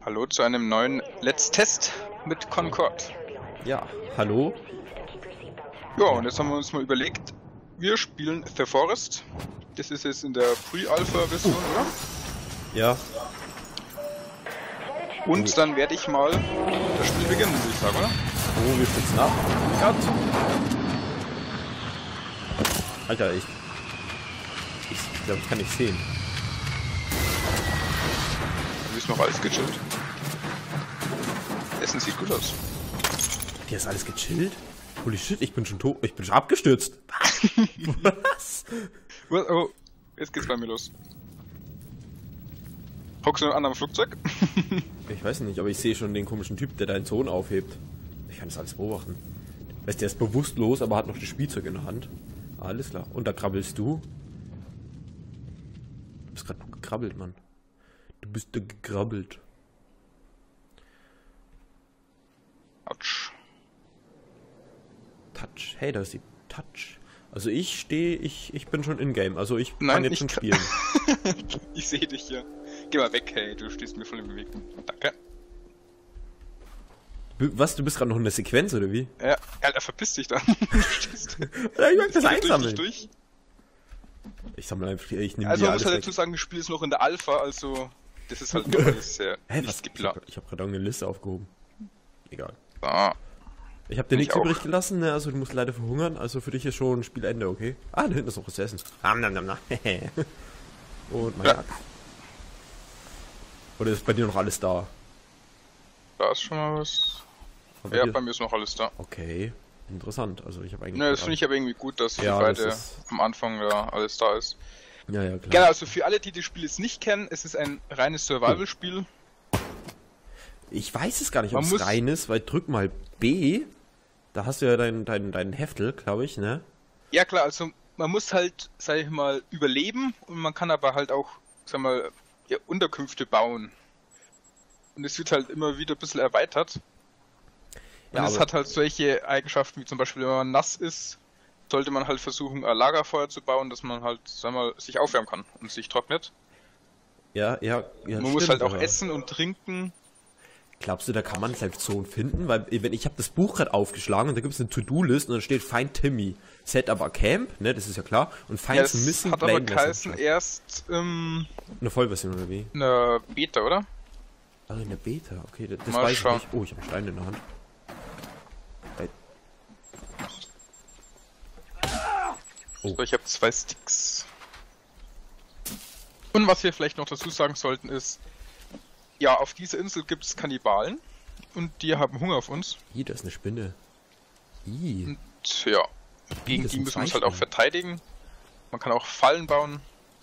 Hallo zu einem neuen Let's Test mit Concord. Ja, hallo? Ja, und jetzt haben wir uns mal überlegt, wir spielen The Forest. Das ist jetzt in der Pre-Alpha-Version, oder? Ja. Und dann werde ich mal das Spiel beginnen, würde ich sagen, oder? Oh, wir stützen ab. Gott. Alter, ich glaube, ich kann nicht sehen. Wie ist noch alles gechillt? Essen sieht gut aus. Hier ist alles gechillt? Holy shit, ich bin schon tot. Ich bin schon abgestürzt. Was? Oh, jetzt geht's bei mir los. Hockst du in einem anderen Flugzeug? Ich weiß nicht, aber ich sehe schon den komischen Typ, der deinen Sohn aufhebt. Ich kann das alles beobachten. Weißt du, der ist bewusstlos, aber hat noch das Spielzeug in der Hand. Alles klar. Und da krabbelst du. Du bist gerade gekrabbelt, Mann. Du bist da gekrabbelt. Autsch. Touch. Hey, da ist die Touch. Also ich bin schon in-game. Also ich Nein, kann jetzt schon spielen. Ich sehe dich hier. Geh mal weg, hey, du stehst mir voll im Weg. Danke. Was, du bist gerade noch in der Sequenz, oder wie? Ja, Alter, verpiss dich dann. Ja, ich mag das einsammeln. Durch. Ich sammle einfach, ich nehme Also die man muss alles halt weg. dazu sagen, das Spiel ist noch in der Alpha, also das ist halt noch alles sehr Hä, nicht was? geplant. Ich hab gerade eine Liste aufgehoben. Egal. Ah, Ich habe dir nichts auch. übrig gelassen, ne? Also du musst leider verhungern. Also für dich ist schon Spielende, okay? Ah, da hinten ist noch was zu essen. Und mein Ja. Axt. Oder ist bei dir noch alles da? da ist schon mal was. Aber Ja, dir- bei mir ist noch alles da. Okay, interessant. Also ich habe eigentlich... Ne, das finde ich aber irgendwie gut, dass für Ja, beide das ist- am Anfang da alles da ist. Ja, ja, klar. Genau, also für alle, die das Spiel jetzt nicht kennen, es ist ein reines Survival-Spiel. Ich weiß es gar nicht, ob Man es muss- rein ist, weil drück mal B. Da hast du ja dein Heftel, glaube ich, ne? Ja klar, also man muss halt, sag ich mal, überleben und man kann aber halt auch, sag mal, ja, Unterkünfte bauen. Und es wird halt immer wieder ein bisschen erweitert. Und Ja, es aber- hat halt solche Eigenschaften, wie zum Beispiel, wenn man nass ist, sollte man halt versuchen, ein Lagerfeuer zu bauen, dass man halt, sag mal, sich aufwärmen kann und sich trocknet. Ja, Man muss halt auch essen und trinken. Glaubst du, da kann man Safe-Zone finden? Weil wenn ich habe das Buch gerade aufgeschlagen und da gibt es eine To-Do-List und dann steht Find Timmy. Set up a Camp, ne, das ist ja klar. Und Find Ja, some das Missing hat aber Blade geheißen Messenger. erst Eine Vollversion oder wie? in der Beta, oder? Also in der Beta, okay, das Mal weiß ich schauen. nicht. Oh, ich habe einen Stein in der Hand. So, ich habe 2 Sticks. Und was wir vielleicht noch dazu sagen sollten ist, ja, auf dieser Insel gibt es Kannibalen und die haben Hunger auf uns. Hier, da ist eine Spinne. Ih. Und ja, gegen das die sind müssen wir uns zwei halt auch Spinnen. verteidigen. Man kann auch Fallen bauen.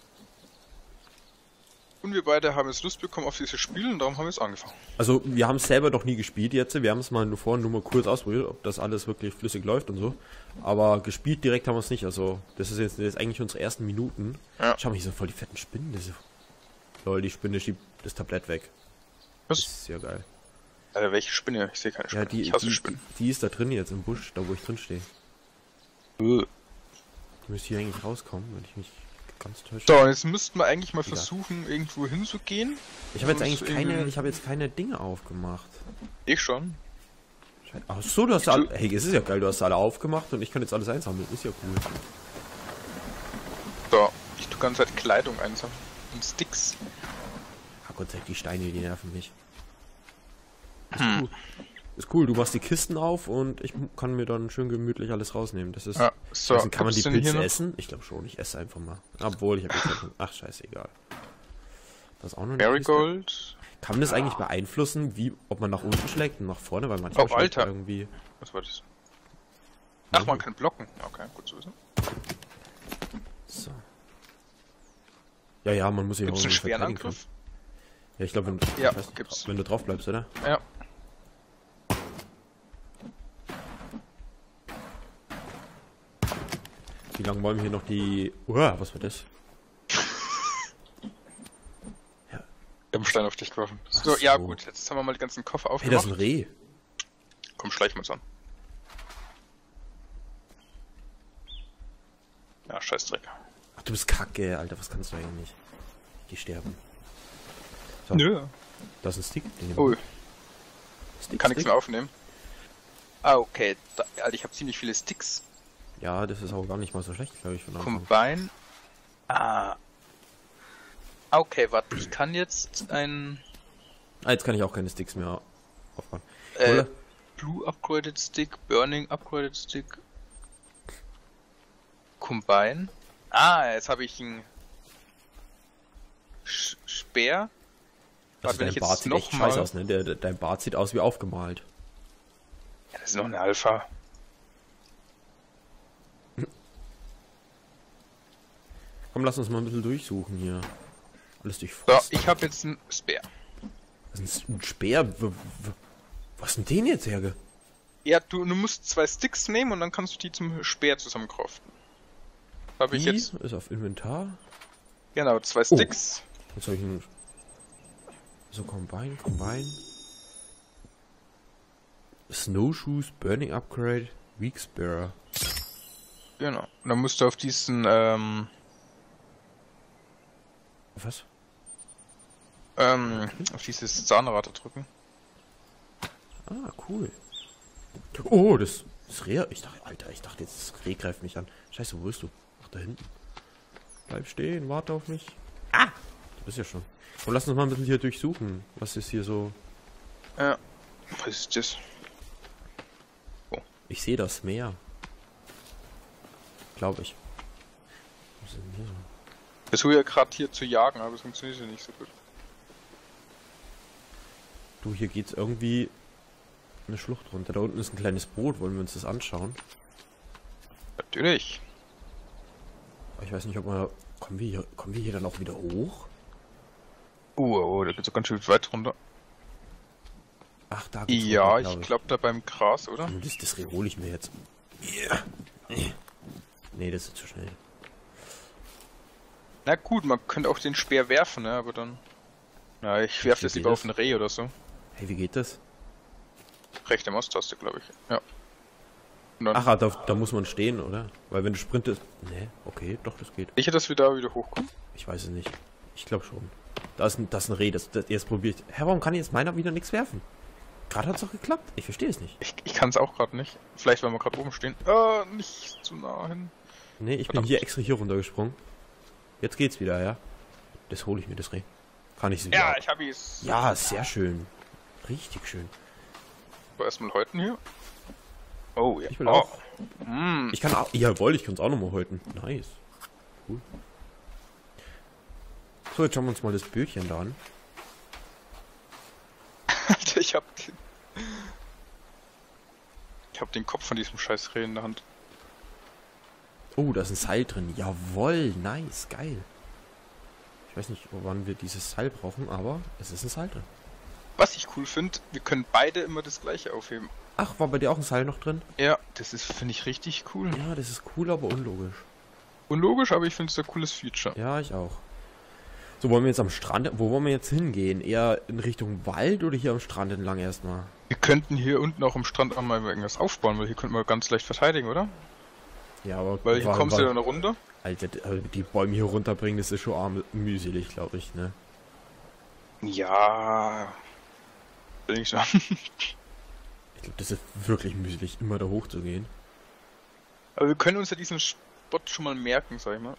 Und wir beide haben jetzt Lust bekommen auf dieses Spiel und darum haben wir es angefangen. Also, wir haben es selber noch nie gespielt jetzt. Wir haben es mal nur mal kurz ausprobiert, ob das alles wirklich flüssig läuft und so. Aber gespielt direkt haben wir es nicht. Also, das ist jetzt eigentlich unsere ersten Minuten. Ja. Schau mal, hier sind voll die fetten Spinnen. Das ist... Lol, die Spinne schiebt das Tablett weg. Das Was? ist sehr geil. Alter, welche Spinne? Ich sehe keine Spinne. Ja, die, ich hasse die, Spinnen. die ist da drin jetzt im Busch, da wo ich drin stehe. Äh. Die müsste hier eigentlich rauskommen, wenn ich mich ganz täusche. So, jetzt müssten wir eigentlich mal Egal. versuchen, irgendwo hinzugehen. Ich habe jetzt muss eigentlich irgendwie- ich habe jetzt keine Dinge aufgemacht. Ich schon. Ach so, du hast alle, hey, es ist ja geil, du hast alle aufgemacht und ich kann jetzt alles einsammeln. Ist ja cool. So, ich tue ganze Zeit Kleidung einsammeln. Und Sticks. Ah Gott sei Dank, die Steine, die nerven mich. Ist cool. Ist cool, du machst die Kisten auf und ich kann mir dann schön gemütlich alles rausnehmen. Das ist. Ja, so, Also, kann man die gibt's denn hier Pilze noch? essen? Ich glaube schon, ich esse einfach mal. Obwohl, ich habe jetzt ach scheiße, egal. Das ist auch noch eine Kiste. Marigold. Kann man das eigentlich beeinflussen, wie ob man nach unten schlägt und nach vorne, weil manchmal Oh, schlägt Alter. irgendwie. Was war das? Ach, man kann blocken. Okay, gut zu wissen. So. Ja, man muss sich Gibt's auch einen irgendwie schweren verteidigen Angriff? können. Ja, ich glaube, wenn, Ja, ich weiß, gibt's. wenn du drauf bleibst, oder? Ja. Wie lange wollen wir hier noch die... Uah, was war das? Ich hab einen Stein auf dich geworfen. Ach So, ja so. gut, jetzt haben wir mal die ganzen Koffer Hey, das aufgemacht. ist ein Reh. Komm, schleichen wir uns an. Ja, Scheißdreck. Ach, du bist kacke, Alter, was kannst du eigentlich nicht? Die sterben. So. Nö. Das ist ein Stick. Den Oh, Stick, kann nichts mehr aufnehmen. Ah, okay. Alter, ich habe ziemlich viele Sticks. Ja, das ist auch gar nicht mal so schlecht, glaube ich. Von Anfang. Combine. Ah. Okay, warte. Ich kann jetzt ein... Jetzt kann ich auch keine Sticks mehr aufbauen. Blue Upgraded Stick, Burning Upgraded Stick. Combine. Ah, jetzt habe ich einen Speer. Also wenn dein ich Bart jetzt sieht noch echt scheiße mal... aus, ne? Dein Bart sieht aus wie aufgemalt. Ja, das ist noch eine Alpha. Komm, lass uns mal ein bisschen durchsuchen hier. Alles So, durchforsten. ich habe jetzt einen Speer. Was ist ein Speer? Was ist denn den jetzt herge? Ja, du musst 2 Sticks nehmen und dann kannst du die zum Speer zusammencraften. Habe ich jetzt... Ist auf Inventar. Genau, 2 Sticks. Jetzt habe ich einen... So, Combine. Snowshoes, Burning Upgrade, Weak Spear. Genau. Und dann musst du auf diesen, Was? auf dieses Zahnrad drücken. Ah, cool. Oh, das ist Reh. Ich dachte jetzt, das Reh greift mich an. Scheiße, wo bist du? Ach, da hinten. Bleib stehen, warte auf mich. Ah! Du bist ja schon. Und lass uns mal ein bisschen hier durchsuchen. Was ist hier so? Ja. Was ist das? Ich sehe das Meer. Glaube ich. Was ist denn hier so? Ich versuche ja gerade hier zu jagen, aber es funktioniert ja nicht so gut. Du, hier geht's irgendwie eine Schlucht runter. Da unten ist ein kleines Boot. Wollen wir uns das anschauen? Natürlich. Aber ich weiß nicht, ob wir... Kommen wir hier dann auch wieder hoch? Oh, da geht's auch ganz schön weit runter. Ach, da geht's Ja, runter, ich glaube da beim Gras, oder? Das Reh hole ich mir jetzt. Yeah. Nee, das ist zu schnell. Na gut, man könnte auch den Speer werfen, ne? Aber dann... Ja, ich werfe das lieber auf ein Reh oder so. Hey, wie geht das? Rechte Maustaste, glaube ich. Ja. Und dann Ach, da muss man stehen, oder? Weil wenn du sprintest... Nee, okay, doch, das geht. sicher, dass wir da wieder hochkommen? Ich weiß es nicht. Ich glaube schon. Da ist ein Reh, das jetzt probiert. Hä, warum kann jetzt meiner wieder nichts werfen? Gerade hat's doch geklappt. Ich verstehe es nicht. Ich kann es auch gerade nicht. Vielleicht, weil wir gerade oben stehen. Nicht zu nah hin. Nee, ich bin hier extra hier runtergesprungen. Jetzt geht's wieder, ja? Das hole ich mir, das Reh. Kann ich es wieder? Ja, ich habe es. Ja, sehr schön. Richtig schön. Aber erstmal häuten hier. Oh, ja. Ich will auch. Mm. Ich kann auch... Jawohl, ich kann es auch nochmal häuten. Nice. Cool. So, jetzt schauen wir uns mal das Bötchen da an. Alter, ich hab den Kopf von diesem scheiß Reh in der Hand. Oh, da ist ein Seil drin. Jawohl, nice, geil. Ich weiß nicht, wann wir dieses Seil brauchen, aber es ist ein Seil drin. Was ich cool finde, wir können beide immer das gleiche aufheben. Ach, war bei dir auch ein Seil noch drin? Ja, das ist, finde ich, richtig cool. Ja, das ist cool, aber unlogisch. Unlogisch, aber ich finde es ein cooles Feature. Ja, ich auch. So, wollen wir jetzt am Strand... Wo wollen wir jetzt hingehen? Eher in Richtung Wald oder hier am Strand entlang erstmal? Wir könnten hier unten auch am Strand einmal irgendwas aufbauen, weil hier könnten wir ganz leicht verteidigen, oder? Ja, aber... Weil hier kommst du ja dann runter. Alter, die Bäume hier runterbringen, das ist schon arm mühselig, glaube ich, ne? Ja. Will ich sagen. Ich glaube, das ist wirklich mühselig, immer da hoch zu gehen. Aber wir können uns ja diesen Spot schon mal merken, sag ich mal.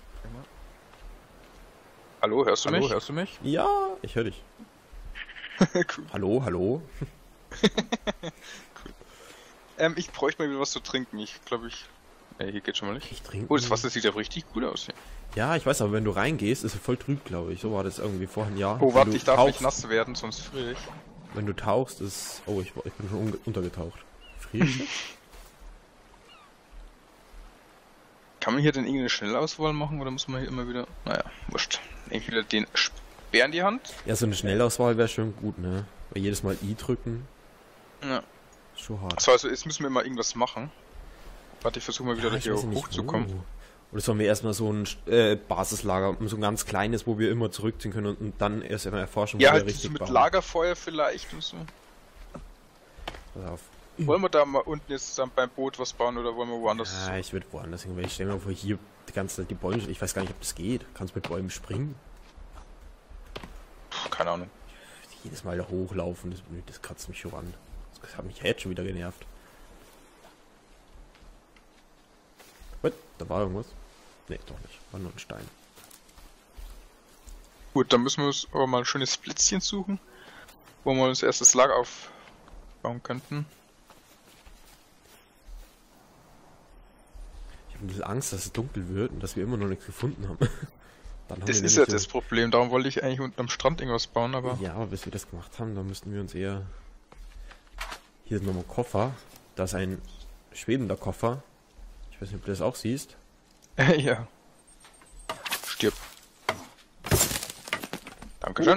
Hallo, hörst du mich? Hörst du mich? Ja, ich höre dich. Cool. Hallo? Cool. Ich bräuchte mal wieder was zu trinken. Ich glaube, hier geht schon mal nicht. Ich trinke... Oh, das Wasser sieht ja richtig gut aus hier. Ja, ich weiß, aber wenn du reingehst, ist es voll trüb, glaube ich. So war das irgendwie vorhin, ja. Oh, Wenn warte, du ich darf tauchst, nicht nass werden, sonst friere ich. Wenn du tauchst, ist... Oh, ich bin schon untergetaucht. Friere ich? Kann man hier denn irgendeine Schnellauswahl machen oder muss man hier immer wieder... Naja, wurscht. Nehme ich wieder den Speer in die Hand. Ja, so eine Schnellauswahl wäre schon gut, ne? Weil jedes Mal I drücken, Ja. ist schon hart. Achso, also jetzt müssen wir mal irgendwas machen. Warte, ich versuche mal wieder ich hier weiß ja nicht, hochzukommen. wo. Oder sollen wir erstmal so ein Basislager, so ein ganz kleines, wo wir immer zurückziehen können und dann erst einmal erforschen, Ja, wo wir halt richtig mit bauen. Lagerfeuer vielleicht und so. Pass auf. Wollen wir da mal unten jetzt dann beim Boot was bauen oder wollen wir woanders? Ja, ich würde woanders hin, weil ich stelle mir vor, hier die ganze Zeit die Bäume, ich weiß gar nicht, ob das geht. Kannst du mit Bäumen springen? Puh, keine Ahnung. jedes Mal da hochlaufen, das kratzt mich schon an. Das hat mich jetzt schon wieder genervt. What? Da war irgendwas? Ne, doch nicht. War nur ein Stein. Gut, dann müssen wir uns aber mal ein schönes Plätzchen suchen, wo wir uns erst das Lager aufbauen könnten. Ich habe ein bisschen Angst, dass es dunkel wird und dass wir immer noch nichts gefunden haben. Dann haben Das wir ist ja nämlich das Problem, darum wollte ich eigentlich unten am Strand irgendwas bauen, aber... Ja, aber bis wir das gemacht haben, dann müssten wir uns eher... Hier ist nochmal Koffer. Da ist ein schwebender Koffer. Ich weiß nicht, ob du das auch siehst. Ja. Stirb. Dankeschön.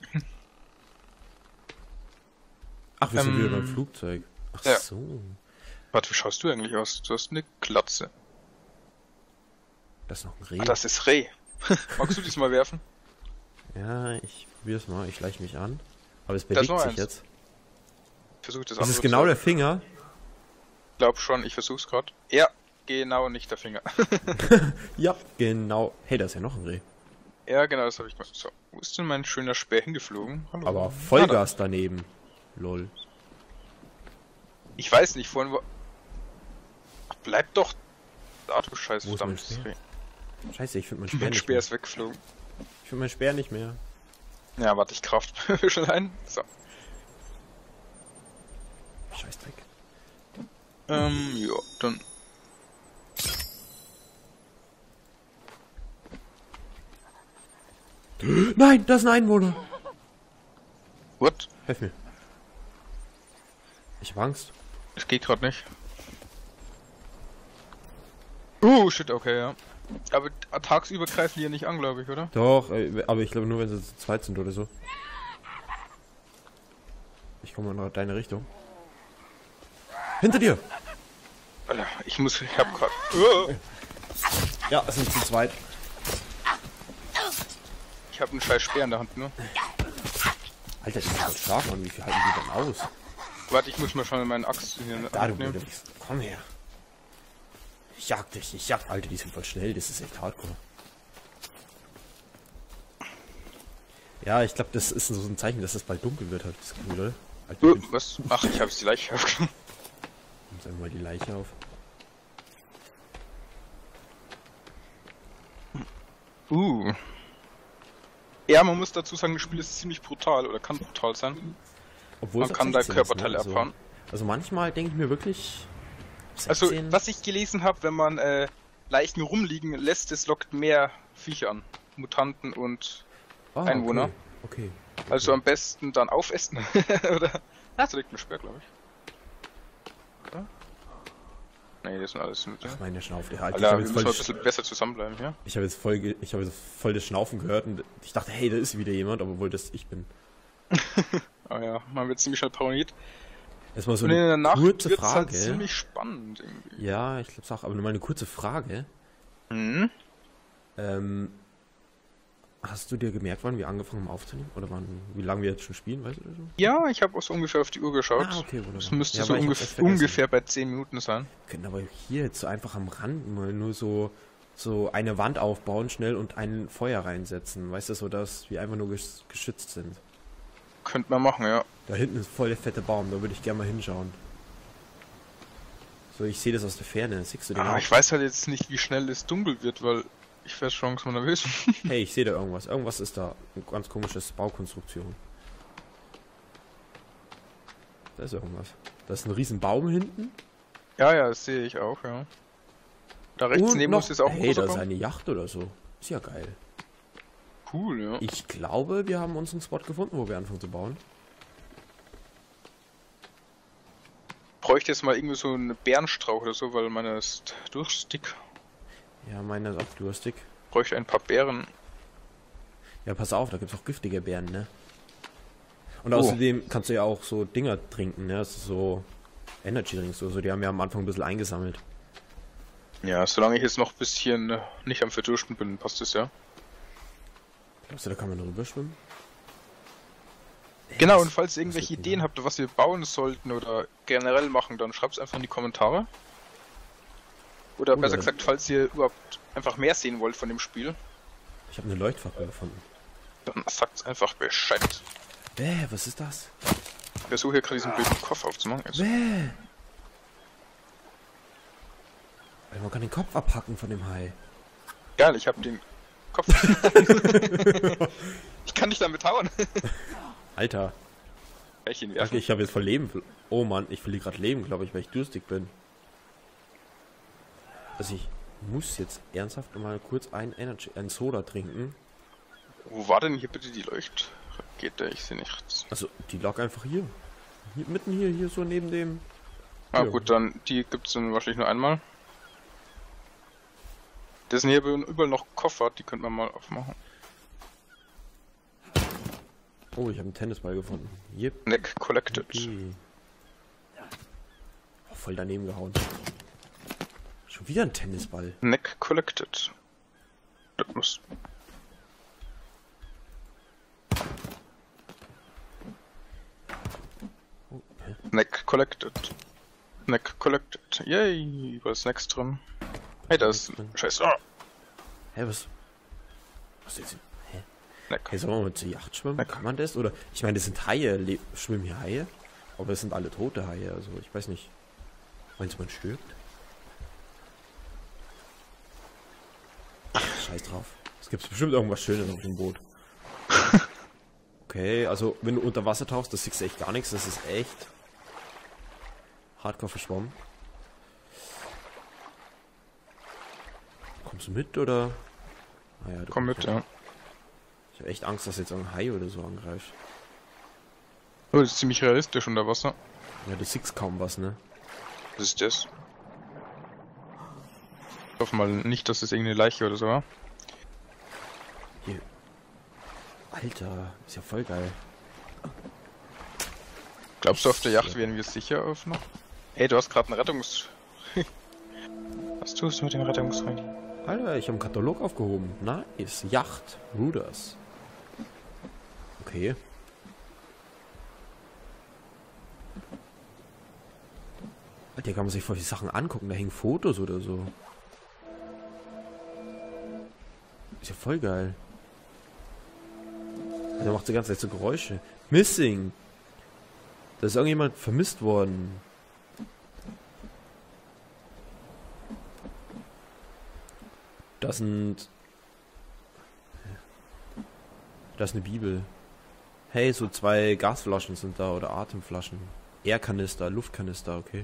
Ach, wir sind wieder beim Flugzeug. Ach ja. so. Warte, wie schaust du eigentlich aus? Du hast eine Glatze. Das ist noch ein Reh. Ah, das ist Reh. Magst du diesmal werfen? Ja, ich probier's mal. Ich schleiche mich an. Aber es Da bewegt ist noch sich eins. jetzt. Ich versuche das Das ist andere genau zu- der Finger. Glaub schon, ich versuch's gerade. Ja, genau, nicht der Finger. Ja, genau. Hey, da ist ja noch ein Reh. Ja, genau, das habe ich gemacht. So, wo ist denn mein schöner Speer hingeflogen? Hallo. Aber Vollgas daneben. Lol. Ich weiß nicht, vorhin war... Ach, bleib doch... Ah, du scheiß Wo ist mein verdammtes Speer? Reh. Scheiße, ich finde meinen Speer Mein nicht Speer mehr. ist weggeflogen. Ich finde meinen Speer nicht mehr. Ja, warte, ich kraft schon ein. So. Scheißdreck. Ja, dann... Nein, das ist ein Einwohner. What? Helf mir. Ich hab Angst. Das geht gerade nicht. Shit, okay, ja. Aber tagsüber greifen die ja nicht an, glaube ich, oder? Doch, aber ich glaube nur, wenn sie zu zweit sind oder so. Ich komme mal in deine Richtung. Hinter dir! Alter, ich hab grad... Ja, es sind zu zweit. Ich hab einen scheiß Speer in der Hand, ne? Alter, die sind voll stark, Mann. Wie viel halten die denn aus? Warte, ich muss mal schon meinen Axt hier in der Da, Hand du nehmen. blöde Wichser. Komm her. Ich jag dich, ich jag. Alter, die sind voll schnell. Das ist echt hardcore. Ja, ich glaube, das ist so ein Zeichen, dass es bald dunkel wird, hab ich das Gefühl, oder? Alter, ich Was? Ach, ich hab's die Leiche aufgenommen. nimm einfach mal die Leiche auf. Ja, man muss dazu sagen, das Spiel ist ziemlich brutal oder kann brutal sein. Obwohl Man es kann ab da 16 ist, Körperteile ne? abhauen. Also manchmal denke ich mir wirklich... Also, 16? was ich gelesen habe, wenn man Leichen rumliegen lässt, es lockt mehr Viecher an. Mutanten und Ah, Einwohner. Okay. Also am besten dann aufessen. Oder? Ah, da liegt ein Speer, glaube ich. Oder? Nee, das sind alles mit. Ach, meine Schnaufe. Ja, Alter, Alter, wir ich müssen habe mal ein jetzt, bisschen besser zusammenbleiben, ja? ich hab jetzt voll das Schnaufen gehört und ich dachte, hey, da ist wieder jemand, obwohl das ich bin. Ah ja, man wird ziemlich schnell paranoid. Erstmal so Und in der eine Nacht kurze wird's halt Frage. ziemlich spannend irgendwie. Ja, ich glaube auch, aber nur mal eine kurze Frage. Mhm. Hast du dir gemerkt, wann wir angefangen haben aufzunehmen? Oder wie lange wir jetzt schon spielen, weißt du oder so? Ja, ich habe auch so ungefähr auf die Uhr geschaut. Ah, okay, wunderbar. Das müsste Ja, so aber ich hab's echt vergessen. ungefähr bei 10 Minuten sein. Wir können aber hier jetzt so einfach am Rand mal nur so eine Wand aufbauen schnell und ein Feuer reinsetzen. Weißt du, so dass wir einfach nur geschützt sind. Könnte man machen, ja. Da hinten ist voll der fette Baum, da würde ich gerne mal hinschauen. So, ich sehe das aus der Ferne. Siehst du den Ah, auch? ich weiß halt jetzt nicht, wie schnell es dunkel wird, weil ich werde schon so nervös. Hey, ich sehe da irgendwas. Irgendwas ist da. Eine ganz komisches Baukonstruktion. Da ist irgendwas. Da ist ein riesen Baum hinten. Ja, ja, das sehe ich auch, ja. Da rechts Und neben noch, uns ist auch ein hey, großer da ist Baum. eine Yacht oder so. Ist ja geil. Cool, ja. Ich glaube, wir haben uns einen Spot gefunden, wo wir anfangen zu bauen. Bräuchte jetzt mal irgendwie so einen Bärenstrauch oder so, weil meiner ist durstig. Ja, meiner ist auch durstig. Bräuchte ein paar Beeren. Ja, pass auf, da gibt es auch giftige Beeren, ne? Und Oh. außerdem kannst du ja auch so Dinger trinken, ne? Das ist so Energy Drinks oder so. Die haben wir am Anfang ein bisschen eingesammelt. Ja, solange ich jetzt noch ein bisschen nicht am Verdursten bin, passt es ja. Glaubst du, da kann man drüber schwimmen? Genau, was- und falls ihr was irgendwelche wird denn Ideen da? habt, was wir bauen sollten oder generell machen, dann schreibt es einfach in die Kommentare. Oder besser Oder- gesagt, falls ihr überhaupt einfach mehr sehen wollt von dem Spiel, Ich habe eine Leuchtfackel gefunden. dann sagt einfach Bescheid. Was ist das? Ich versuche hier gerade diesen blöden Kopf aufzumachen. Also, Alter, man kann den Kopf abhacken von dem Hai. geil, ich habe den Kopf. Ich kann dich damit hauen. Alter. Welchen Okay, ich habe jetzt voll Leben. Oh Mann, ich verliere gerade Leben, glaube ich, weil ich durstig bin. Also ich muss jetzt ernsthaft mal kurz ein Soda trinken. Wo war denn hier bitte die Leuchtrakete? Ich sehe nichts. Also die lag einfach hier. Mitten hier so neben dem... Ah Ja. gut, dann die gibt's dann wahrscheinlich nur einmal. Das sind hier überall noch Koffer, die könnte man mal aufmachen. Oh, ich habe einen Tennisball gefunden. Yep. Neck collected. Okay. Oh, voll daneben gehauen. Schon wieder ein Tennisball. Neck collected. Das muss. Oh, hä? Neck collected. Neck collected. Yay, was ist Snacks drin? Hey, da ist Scheiße. Oh. Hä, was ist jetzt? Hä? Neck. Hey, sollen wir mal zur Yacht schwimmen? Kann man das? Oder, ich meine, das sind Haie. Schwimmen hier Haie? Aber es sind alle tote Haie, also ich weiß nicht. Meinst du, man stirbt? Ach, scheiß drauf. Es gibt bestimmt irgendwas Schönes auf dem Boot. Okay, also wenn du unter Wasser tauchst, das siehst du echt gar nichts. Das ist echt hardcore verschwommen. Kommst du mit, oder? Ah ja, du Komm kommst mit, ja. Ich habe echt Angst, dass jetzt ein Hai oder so angreift. Oh, das ist ziemlich realistisch unter Wasser. Ja, du siehst kaum was, ne? Was ist das? Ich hoffe mal nicht, dass das irgendeine Leiche oder so war. Hier. Alter, ist ja voll geil. Glaubst du, auf der Yacht wären wir sicher auf noch? Hey, du hast gerade einen Rettungs... Was tust du mit dem Rettungsring? Alter, ich habe einen Katalog aufgehoben. Nice. Yacht. Ruders. Okay. Alter, kann man sich voll die Sachen angucken. Da hängen Fotos oder so. Ist ja voll geil. Der macht die ganze Zeit so Geräusche. Missing. Da ist irgendjemand vermisst worden. Das sind... Das ist eine Bibel. Hey, so 2 Gasflaschen sind da oder Atemflaschen. Airkanister, Luftkanister, okay.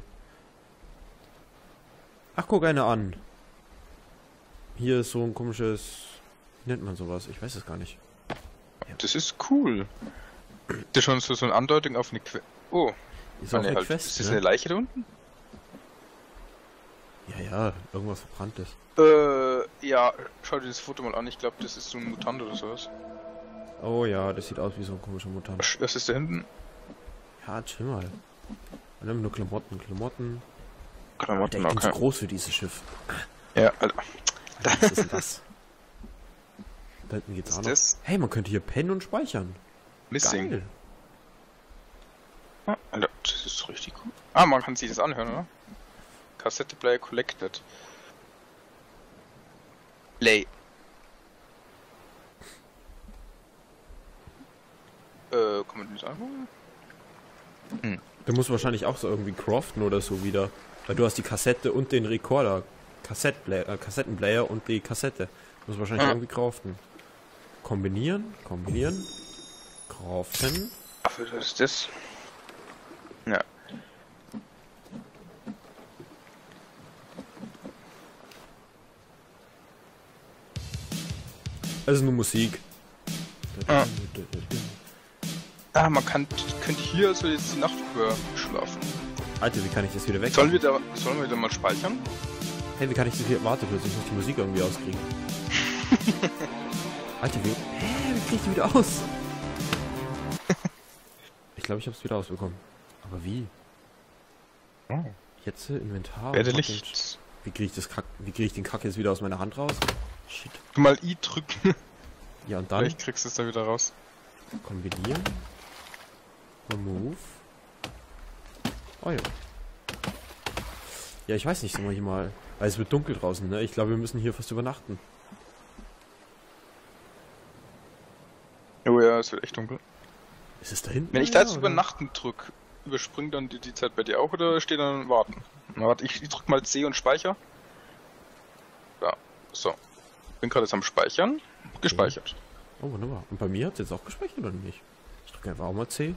Ach, guck eine an. Hier ist so ein komisches... Wie nennt man sowas? Ich weiß es gar nicht. Das ist cool. Das ist schon so eine Andeutung auf eine Oh. Ist auch eine halt. Quest, Ist das ne? eine Leiche da unten? Ja, irgendwas Verbranntes. Ja, schau dir das Foto mal an. Ich glaube, das ist so ein Mutant oder sowas. Oh ja, das sieht aus wie so ein komischer Mutant. Was ist da hinten? Ja, chill mal. Wir haben nur Klamotten. Der Klamotten, ist okay. Zu okay. groß für dieses Schiff. Ja, Alter. Was ist denn das? Da hinten geht's Was auch ist noch. das? Hey, man könnte hier pennen und speichern. Missing. Geil. Ah, Alter, das ist richtig gut. Ah, man kann sich das anhören, oder? Kassette Player Collected. Play. Kann man das anhören? Du musst wahrscheinlich auch so irgendwie craften oder so wieder. Weil du hast die Kassette und den Recorder. Kassettenplayer und die Kassette. Du musst wahrscheinlich irgendwie craften. Kombinieren. Craften. Ach, was ist das? Ja. Also nur Musik. Ah, man könnte hier also jetzt die Nacht über schlafen. Alter, wie kann ich das wieder weg? Sollen wir da mal speichern? Hey, wie kann ich das hier... Warte kurz, ich muss die Musik irgendwie auskriegen. Alter, wie krieg ich die wieder aus? Ich glaube, ich habe es wieder ausbekommen. Aber wie? Oh. Jetzt Inventar. Werde und Licht. Wie kriege ich den Kack jetzt wieder aus meiner Hand raus? Shit. Du mal I drücken. Ja, und dann Vielleicht kriegst du es da wieder raus. kombinieren. Remove. Oh ja. Ja, ich weiß nicht, sollen wir hier mal... Weil es wird dunkel draußen, ne? Ich glaube, wir müssen hier fast übernachten. Oh ja, es wird echt dunkel. Ist es da hinten? Wenn ich da jetzt oder? übernachten drück, überspringt dann die Zeit bei dir auch oder steht dann warten? Na, warte, ich drück mal C und speicher. Ja, so. Bin gerade jetzt am Speichern. Gespeichert. Oh, wunderbar. Und bei mir hat es jetzt auch gespeichert oder nicht? Ich drücke einfach auch mal C.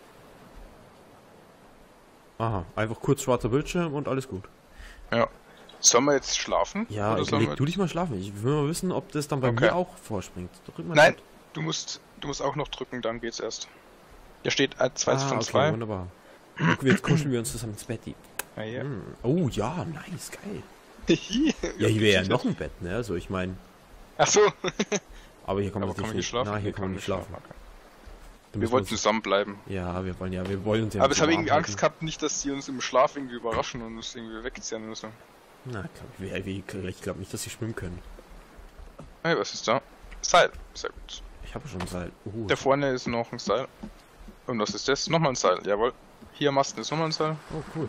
Aha, einfach kurz schwarzer Bildschirm und alles gut. Ja. Sollen wir jetzt schlafen? Ja, oder sollen leg wir... du dich mal schlafen. Ich will mal wissen, ob das dann bei Okay. mir auch vorspringt. Drück mal Nein, Tab. du musst auch noch drücken, dann geht's erst. Hier steht 2 von okay, 2. wunderbar. Guck, jetzt kuscheln wir uns zusammen ins Bett. Ja, ja. Oh ja, nice, geil. Ja, ja, hier wäre ja noch ein Bett, ne? Also ich meine, Ach so. aber hier kann man Aber kann man nicht nicht schlafen? Na, hier kann man nicht schlafen. Okay. Da Wir müssen wollten uns- zusammen bleiben. Ja, wir wollen uns ja Aber nicht ich habe so irgendwie warm Angst halten. gehabt, nicht, dass die uns im Schlaf irgendwie überraschen und uns irgendwie wegziehen müssen. Na, ich glaube nicht, dass sie schwimmen können. Hey, was ist da? Seil. Sehr gut. Ich habe schon Seil. Da vorne ist noch ein Seil. Und was ist das? Nochmal ein Seil. Jawohl. Hier am Masten ist nochmal ein Seil. Oh, cool.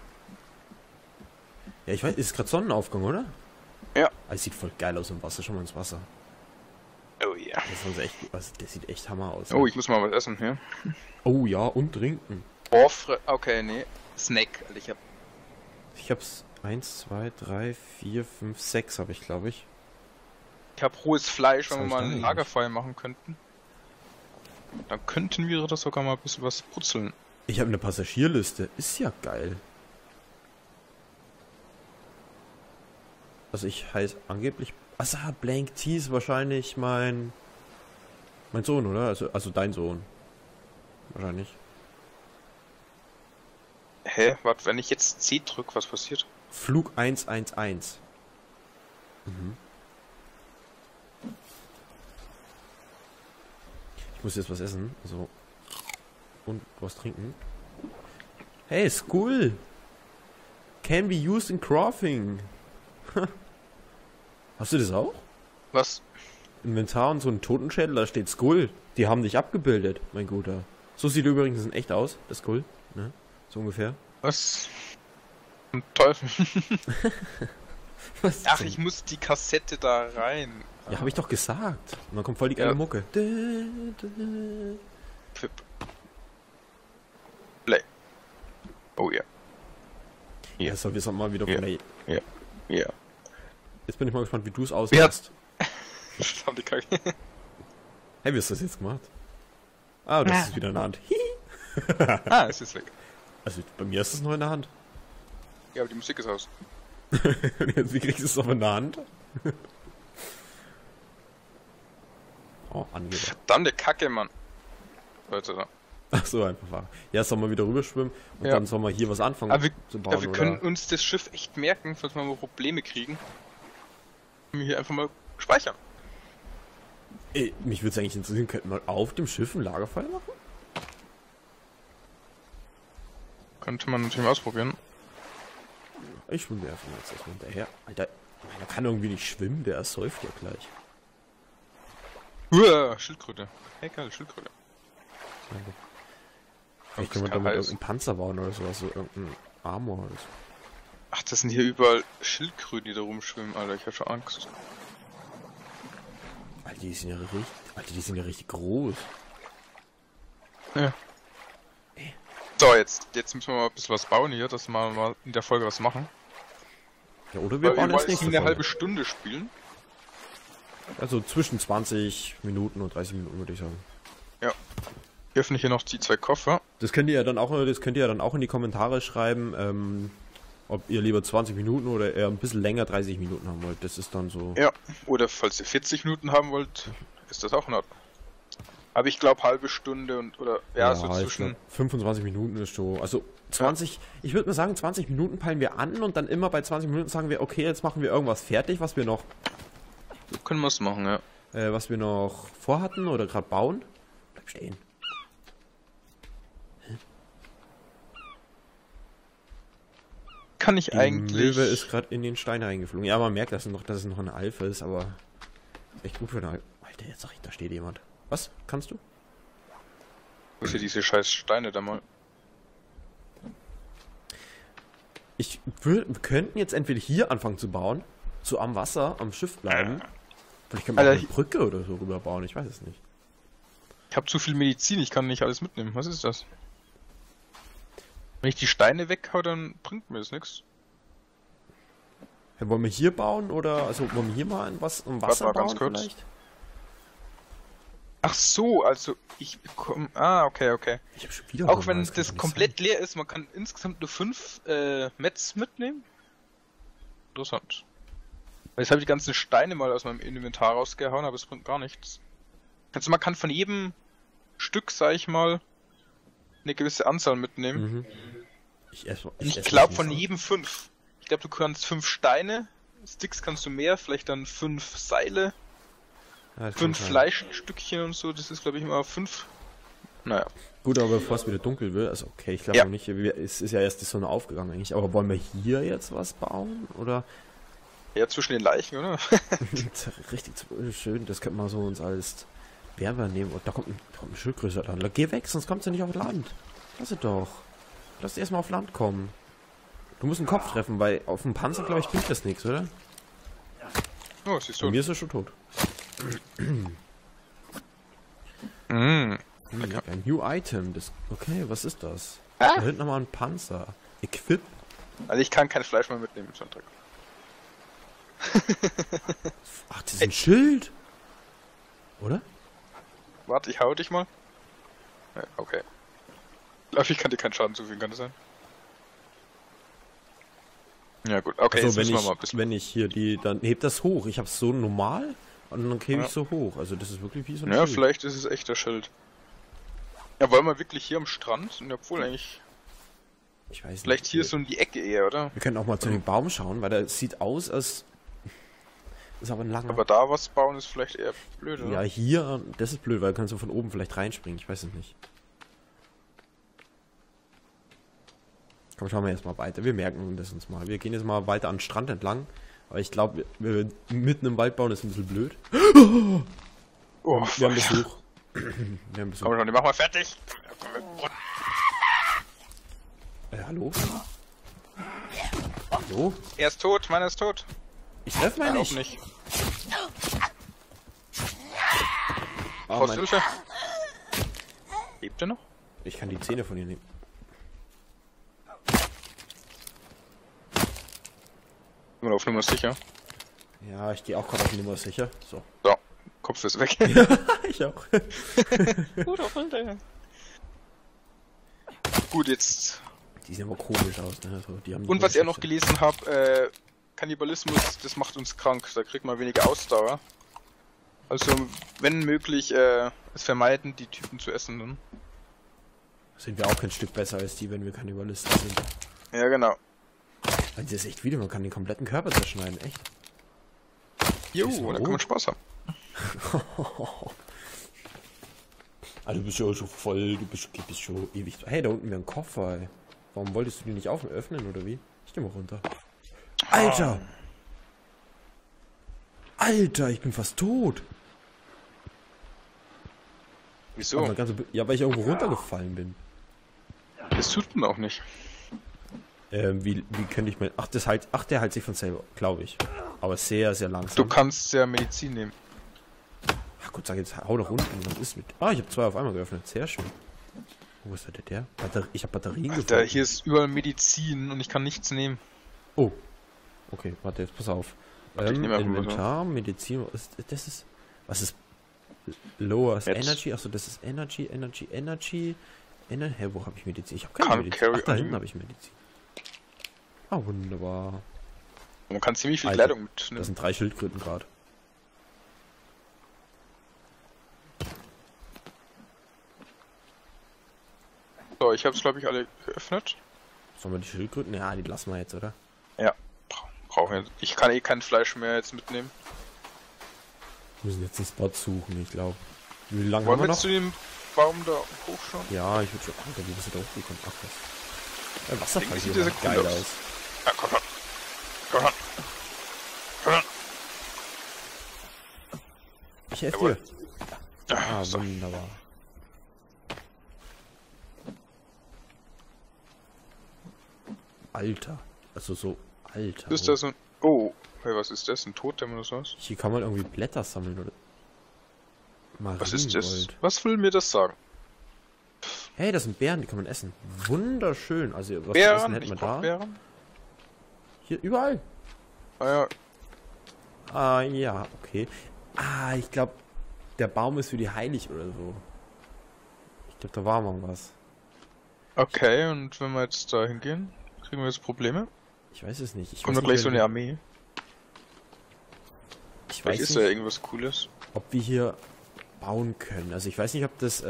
Ja, ich weiß, ist gerade Sonnenaufgang, oder? Ja. Ah, es sieht voll geil aus im Wasser. Schon mal ins Wasser. Oh ja. Das sieht echt Hammer aus. Oh, ne? ich muss mal was essen hier. Oh ja, und trinken. Okay, nee. Snack. Alter, Ich hab's 1, 2, 3, 4, 5, 6 habe ich, glaube ich. Ich hab rohes Fleisch, wenn Was wir hab mal ich da ein eigentlich? Lagerfeuer machen könnten. Dann könnten wir das sogar mal ein bisschen was brutzeln. Ich habe eine Passagierliste. Ist ja geil. Also ich heiße angeblich... Also Blank T ist wahrscheinlich mein Sohn, oder? Also dein Sohn. Wahrscheinlich. Hä? Warte, wenn ich jetzt C drück, was passiert? Flug 111. Mhm. Ich muss jetzt was essen. So. Und was trinken. Hey, Skull! Can be used in crafting. Hast du das auch? Was? Inventar und so ein Totenschädel, da steht Skull. Die haben dich abgebildet, mein Guter. So sieht er übrigens in echt aus, der Skull. Ne? So ungefähr. Was? Zum Teufel. Was Ach, zum- ich muss die Kassette da rein. Ja, hab ich doch gesagt. Und dann kommt voll die geile Ja. Mucke. Pip. Play. Oh ja. Ja, so, wir sind mal wieder von der... Ja. Jetzt bin ich mal gespannt, wie du es Wer ausmachst. Verdammt, die Kacke. Hey, wie hast du das jetzt gemacht? Ah, das ist wieder in der Hand. Ah, es ist weg. Also, bei mir ist es noch in der Hand. Ja, aber die Musik ist aus. Wie kriegst du es noch in der Hand? Oh, Angeber. Verdammte Kacke, Mann. Leute, Ach so, einfach wahr. Ja, sollen wir wieder rüberschwimmen und Ja. dann sollen wir hier was anfangen aber wir, zu bauen, ja, wir können oder? uns das Schiff echt merken, falls wir mal Probleme kriegen. Können wir hier einfach mal speichern. Ey, mich würde es eigentlich interessieren, könnten wir auf dem Schiff ein Lagerfeuer machen? Könnte man natürlich mal ausprobieren. Ich schwimme dir einfach mal jetzt erstmal hinterher. Alter, meiner kann irgendwie nicht schwimmen, der ersäuft ja gleich. Schildkröte. Hey, geil, Schildkröte. Vielleicht können wir Das damit heiß. irgendeinen Panzer bauen oder sowas, so irgendein Armor oder so. Ach, das sind hier überall Schildkröten, die da rumschwimmen, Alter. Ich hab schon Angst. Alter, die sind ja richtig groß. Ja. So, jetzt müssen wir mal ein bisschen was bauen hier, dass wir mal in der Folge was machen. Ja, oder wir Weil bauen wir jetzt wollen nächste eine Folge. halbe Stunde spielen. Also zwischen 20 Minuten und 30 Minuten würde ich sagen. Ja. Wir öffnen hier noch die 2 Koffer. Das könnt ihr ja dann auch in die Kommentare schreiben, ob ihr lieber 20 Minuten oder eher ein bisschen länger 30 Minuten haben wollt. Das ist dann so. Ja. Oder falls ihr 40 Minuten haben wollt, ist das auch in Ordnung. Aber ich glaube halbe Stunde oder so ich zwischen. glaub, 25 Minuten ist so. Also 20, ich würde mal sagen, 20 Minuten peilen wir an und dann immer bei 20 Minuten sagen wir, okay, jetzt machen wir irgendwas fertig, was wir noch So können wir es machen, ja. vorhatten oder gerade bauen. Bleib stehen. Kann ich Die eigentlich. Möwe ist gerade in den Stein eingeflogen. Ja, man merkt, dass es noch eine Alpha ist, aber echt gut für eine Alpha. Alter, jetzt sag ich, da steht jemand. Was? Kannst du? Wo ist hier diese scheiß Steine da mal? Wir könnten jetzt entweder hier anfangen zu bauen, so am Wasser, am Schiff bleiben. Vielleicht können wir auch Alter, eine Brücke oder so rüber bauen, ich weiß es nicht. Ich habe zu viel Medizin, ich kann nicht alles mitnehmen. Was ist das? Wenn ich die Steine weghau, dann bringt mir das nichts. Ja, wollen wir hier bauen oder also wollen wir hier mal ein Wasser Warte mal bauen ganz kurz. vielleicht? Ach so, also ich bekomme... Ah, okay. Ich habe schon wieder Auch Hunger, wenn das kann das doch nicht komplett leer ist, man kann insgesamt nur 5 Mets mitnehmen. Interessant. Jetzt habe ich die ganzen Steine mal aus meinem Inventar rausgehauen, aber es bringt gar nichts. Also man kann von jedem Stück, sag ich mal, eine gewisse Anzahl mitnehmen. sein. Mhm. Ich glaube von jedem 5. Ich glaube, du kannst 5 Steine, Sticks kannst du mehr, vielleicht dann 5 Seile, Ja, das kann 5 sein. Fleischstückchen und so, das ist glaube ich immer 5. Naja. Gut, aber bevor es wieder dunkel wird, also okay, ich glaube Ja. noch nicht, es ist ja erst die Sonne aufgegangen eigentlich, aber wollen wir hier jetzt was bauen? Oder? Ja, zwischen den Leichen, oder? Richtig schön, das könnte man so uns als Werber nehmen. Und da kommt ein Schildkröte dran. Geh weg, sonst kommt sie nicht auf Land. Lass sie doch. Lass sie erstmal auf Land kommen. Du musst einen Kopf treffen, weil auf dem Panzer, glaube ich, bringt das nichts, oder? Oh, siehst Bei du. mir ist er schon tot. Mhm. Ein New Item. Das, okay, was ist das? Ah. Da hinten nochmal ein Panzer. Equip. Also ich kann kein Fleisch mehr mitnehmen, Sonntag. Ach, das ist ein Schild. Oder? Warte, ich hau dich mal. Ja, okay. Ich glaube, ich kann dir keinen Schaden zufügen, kann das sein? Ja gut, okay, Also jetzt wenn müssen wir mal ein ich, bisschen... wenn ich hier die, dann hebt das hoch. Ich hab's so normal und dann hebe Ja. ich so hoch. Also das ist wirklich wie so ein Ja, Schild. vielleicht ist es echt das Schild. Ja, wollen wir wirklich hier am Strand? Und obwohl eigentlich... Ich weiß nicht. Vielleicht hier so in die Ecke eher, oder? Wir können auch mal zu dem Baum schauen, weil der sieht aus, als... Ist aber ein langer... Aber da was bauen ist vielleicht eher blöd, oder? ja, hier, das ist blöd, weil du kannst so von oben vielleicht reinspringen. Ich weiß es nicht. Komm, schauen wir jetzt mal weiter. Wir merken das uns mal. Wir gehen jetzt mal weiter an den Strand entlang. Aber ich glaube, wir mitten im Wald bauen ist ein bisschen blöd. Oh, Wir haben fuck. Besuch. Wir haben Besuch. Komm schon, die machen wir fertig. Hallo? Hallo? Er ist tot, meiner ist tot. Ich treffe mal Auch nicht. nicht. Oh, Brauchst mein... du Hilfe? Lebt er noch? Ich kann die Zähne von ihr nehmen. Immer auf Nummer sicher. Ja, ich gehe auch gerade auf die Nummer sicher. So. So, Kopf ist weg. Ich auch. Gut, auf Alter. Gut, jetzt. Die sehen aber komisch aus, ne? Also, die haben nicht Und mehr was ich auch noch Schütze. gelesen habe, Kannibalismus, das macht uns krank. Da kriegt man weniger Ausdauer. Also, wenn möglich, es vermeiden, die Typen zu essen. Dann. Sind wir auch kein Stück besser als die, wenn wir Kannibalisten sind. Ja, genau. Weil das ist echt wieder, man kann den kompletten Körper zerschneiden, echt. Jo, Ist da so. kann man Spaß haben. Also du bist ja so voll, du bist schon ewig. Hey, da unten wäre ein Koffer, ey. Warum wolltest du den nicht öffnen, oder wie? Ich geh mal runter. Alter! Alter, ich bin fast tot! Wieso? Aber ja, weil ich irgendwo runtergefallen bin. Das tut man auch nicht. Wie könnte ich mal... Ach, der heilt sich von selber, glaube ich. Aber sehr, sehr Du langsam. kannst ja Medizin nehmen. Ach Gott, sag jetzt, hau doch unten, was ist mit... Ah, ich habe 2 auf einmal geöffnet, sehr schön. Wo ist der? Ich habe Batterien Alter, gefunden. hier ist überall Medizin und ich kann nichts nehmen. Oh. Okay, warte, jetzt pass auf. Warte, ich nehme einfach mal Inventar, Medizin, was ist Lower Jetzt. Energy? Achso, das ist Energy. Hä, wo habe ich Medizin? Ich habe keine Can't Medizin. carry Ach, da on. hinten habe ich Medizin. Ah, wunderbar. Man kann ziemlich viel Alter, Kleidung Das mitnehmen. sind 3 Schildkröten gerade. So, ich habe es glaube ich alle geöffnet. Sollen wir die Schildkröten? Ja, die lassen wir jetzt, oder? Ja, brauchen wir. Ich kann eh kein Fleisch mehr jetzt mitnehmen. Wir müssen jetzt einen Spot suchen, ich glaube. Wie lange Wollen haben wir wir jetzt noch? zu dem Baum da hochschauen? Ja, ich würde schon... Alter, wie bist du da hochgekommen? Ach, was. Der Wasserfall Irgendwie sieht sieht aber das geil cool aus. aus. Ja, komm schon. Komm schon. Komm schon. Ich helfe Jawohl. dir. Ah, so. wunderbar. Alter. Also so alter. Ist das so ein... Oh, hey, was ist das? Ein Totem oder sowas? Hier kann man irgendwie Blätter sammeln, oder? Was ist das? Mariengold. Was will mir das sagen? Hey, das sind Beeren, die kann man essen. Wunderschön. Also, was zu essen Beeren? hätten Ich wir brauch da? Beeren. Hier, überall. Ah ja, Ah, ja, okay. Ah, ich glaube, der Baum ist für die heilig oder so. Ich glaube, da war mal was. okay, und wenn wir jetzt da hingehen, kriegen wir jetzt Probleme? Ich weiß es nicht. Ich Kommt weiß da nicht, gleich so wenn eine wir- Armee? Ich Vielleicht weiß ist da nicht, irgendwas Cooles. ob wir hier bauen können. Also ich weiß nicht,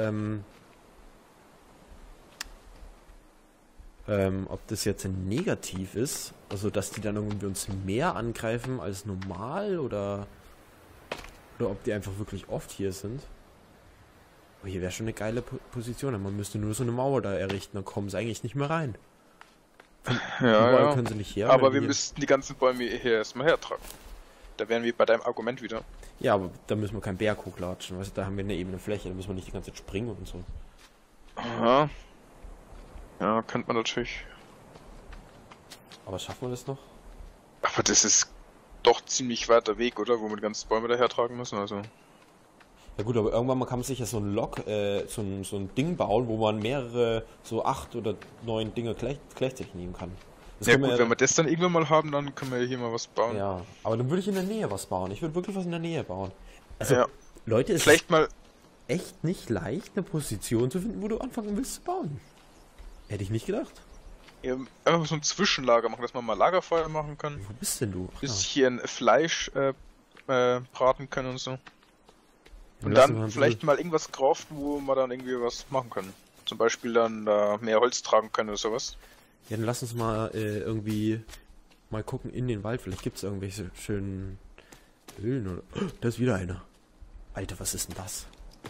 ob das jetzt ein Negativ ist. Also dass die dann irgendwie uns mehr angreifen als normal oder ob die einfach wirklich oft hier sind. Aber hier wäre schon eine geile Position. Man müsste nur so eine Mauer da errichten, dann kommen sie eigentlich nicht mehr rein. Ja, Überall ja. können sie nicht her. Aber wenn wir hier- müssten die ganzen Bäume hier erstmal hertragen. Da wären wir bei deinem Argument wieder. Ja, aber da müssen wir keinen Berg hochlatschen. Weißt du, da haben wir eine ebene Fläche, da müssen wir nicht die ganze Zeit springen und so. Aha. Ja, könnte man natürlich. Aber schaffen wir das noch? Aber das ist doch ziemlich weiter Weg, oder? Wo wir die ganzen Bäume daher tragen müssen, also. Ja gut, aber irgendwann mal kann man sich ja so ein so ein Ding bauen, wo man mehrere, so 8 oder 9 Dinge gleichzeitig nehmen kann. Das Ja können gut, wenn wir das dann irgendwann mal haben, dann können wir hier mal was bauen. ja, aber dann würde ich in der Nähe was bauen. Ich würde wirklich was in der Nähe bauen. Also, Ja. Leute, es Vielleicht mal. ist echt nicht leicht, eine Position zu finden, wo du anfangen willst zu bauen. Hätte ich nicht gedacht. Ja, einfach so ein Zwischenlager machen, dass man mal Lagerfeuer machen kann. Wo bist denn du? Ach ja. Bisschen Fleisch braten können und so. Und lassen wir dann ein vielleicht mal irgendwas craften, wo wir dann irgendwie was machen können. Zum Beispiel dann mehr Holz tragen können oder sowas. Ja, dann lass uns mal irgendwie mal gucken in den Wald. Vielleicht gibt es irgendwelche schönen Höhlen oder... Oh, da ist wieder einer. Alter, was ist denn das?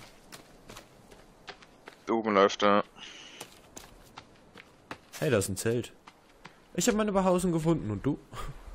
Da oben läuft er. Hey, da ist ein Zelt. Ich habe meine Behausung gefunden und du?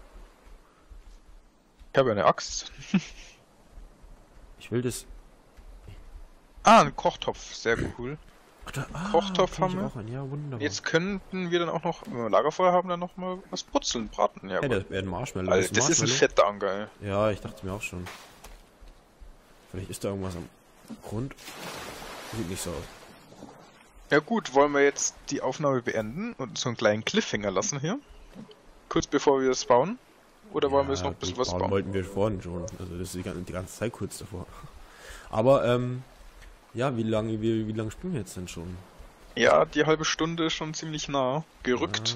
Ich habe eine Axt. Ich will das... Ah, ein Kochtopf. Sehr cool. Ach, da, Kochtopf kann ich haben wir. auch einen. Ja, wunderbar. Jetzt könnten wir dann auch noch, wenn wir Lagerfeuer haben, dann noch mal was brutzeln, braten. Ja, Hey, aber- das wäre ein Marshmallow. Alter, das ist ein fetter Anker, ey. Ja, ich dachte mir auch schon. Vielleicht ist da irgendwas am Grund. Sieht nicht so aus. Ja gut, wollen wir jetzt die Aufnahme beenden und so einen kleinen Cliffhanger lassen hier? Kurz bevor wir das bauen? Oder wollen wir jetzt noch ein bisschen was bauen? Wollten wir vorhin schon. Also das ist die ganze Zeit kurz davor. Aber, ja, wie lange spielen wir jetzt denn schon? Ja, die halbe Stunde ist schon ziemlich nah gerückt.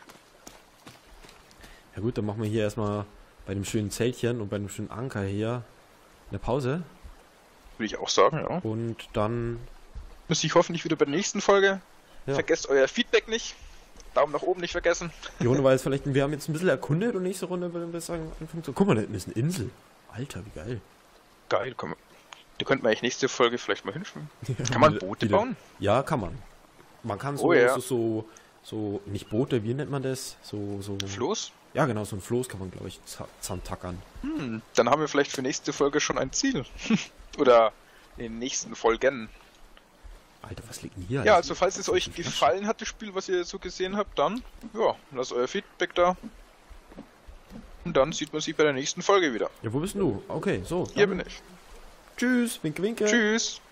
Ja gut, dann machen wir hier erstmal bei dem schönen Zeltchen und bei dem schönen Anker hier eine Pause. Würde ich auch sagen, ja. Und dann... Müsste ich hoffentlich wieder bei der nächsten Folge. Ja. Vergesst euer Feedback nicht. Daumen nach oben nicht vergessen. Die Runde war jetzt vielleicht... Wir haben jetzt ein bisschen erkundet und nächste Runde würden wir sagen, anfangen zu... Guck mal, da hinten ist eine Insel. Alter, wie geil. Geil, komm. Da könnten wir eigentlich nächste Folge vielleicht mal hinschwimmen. Kann man Boote bauen? Ja, kann man. Man kann so, Oh ja. so, nicht Boote, wie nennt man das? So. Floß? Ja, genau, so ein Floß kann man, glaube ich, zusammentackern. Dann haben wir vielleicht für nächste Folge schon ein Ziel. Oder in den nächsten Folgen. Alter, was liegt denn hier? Ja, alles? also falls es euch gefallen hat, das Spiel, was ihr so gesehen habt, dann, ja, lasst euer Feedback da. Und dann sieht man sich bei der nächsten Folge wieder. Ja, wo bist denn du? Okay, so. Hier dann bin ich. Tschüss, winke, winke. Tschüss.